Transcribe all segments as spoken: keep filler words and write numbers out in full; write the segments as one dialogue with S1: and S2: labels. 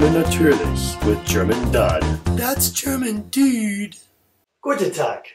S1: German natürlich with German Dad.
S2: That's German, dude.
S3: Guten Tag.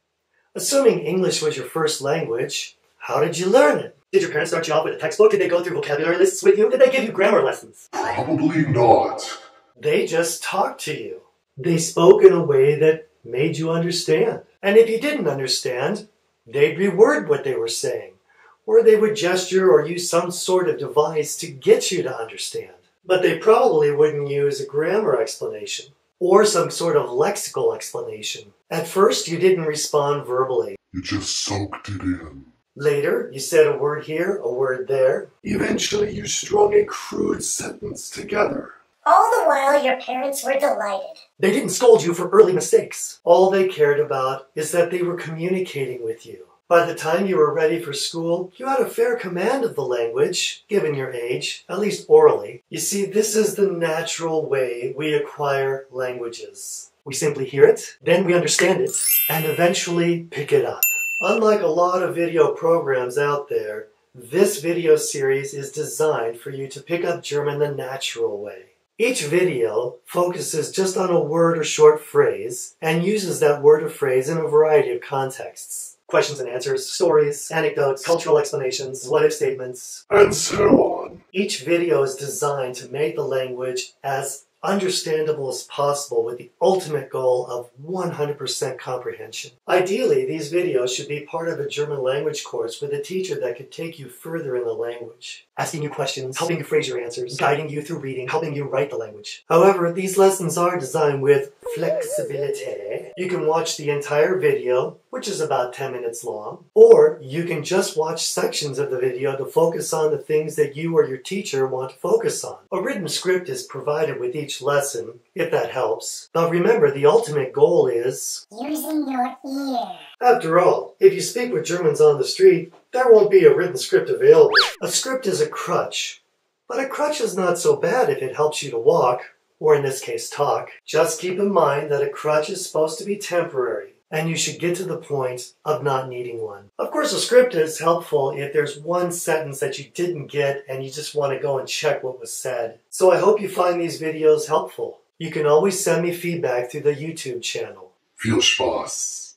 S3: Assuming English was your first language, how did you learn it? Did your parents start you off with a textbook? Did they go through vocabulary lists with you? Did they give you grammar lessons?
S4: Probably not.
S3: They just talked to you. They spoke in a way that made you understand. And if you didn't understand, they'd reword what they were saying, or they would gesture or use some sort of device to get you to understand. But they probably wouldn't use a grammar explanation or some sort of lexical explanation. At first, you didn't respond verbally.
S4: You just soaked it in.
S3: Later, you said a word here, a word there.
S2: Eventually, you strung a crude sentence together.
S5: All the while, your parents were delighted.
S3: They didn't scold you for early mistakes. All they cared about is that they were communicating with you. By the time you were ready for school, you had a fair command of the language, given your age, at least orally. You see, this is the natural way we acquire languages. We simply hear it, then we understand it, and eventually pick it up. Unlike a lot of video programs out there, this video series is designed for you to pick up German the natural way. Each video focuses just on a word or short phrase and uses that word or phrase in a variety of contexts. Questions and answers, stories, anecdotes, cultural explanations, what-if statements,
S4: and so on.
S3: Each video is designed to make the language as understandable as possible with the ultimate goal of one hundred percent comprehension. Ideally, these videos should be part of a German language course with a teacher that could take you further in the language, asking you questions, helping you phrase your answers, guiding you through reading, helping you write the language. However, these lessons are designed with flexibility. You can watch the entire video, which is about ten minutes long, or you can just watch sections of the video to focus on the things that you or your teacher want to focus on. A written script is provided with each lesson, if that helps. But remember, the ultimate goal is
S5: using your ear.
S3: After all, if you speak with Germans on the street, there won't be a written script available. A script is a crutch, but a crutch is not so bad if it helps you to walk, or in this case talk. Just keep in mind that a crutch is supposed to be temporary, and you should get to the point of not needing one. Of course, a script is helpful if there's one sentence that you didn't get and you just want to go and check what was said. So I hope you find these videos helpful. You can always send me feedback through the YouTube channel.
S4: Viel Spaß.